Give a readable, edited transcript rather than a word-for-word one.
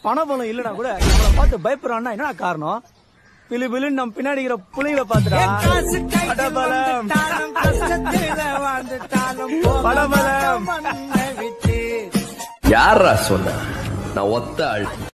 பணபலம் இல்லனா கூட நம்மள பார்த்து பயப்படுறான்னா என்ன காரணம்? பிலு பிலுன்னு நம்ம பின்னாடி இருக்கிற புலிகளை பாத்துடா. படபலம் படபலம். யாரா சொன்ன? நான் ஒத்த ஆள்.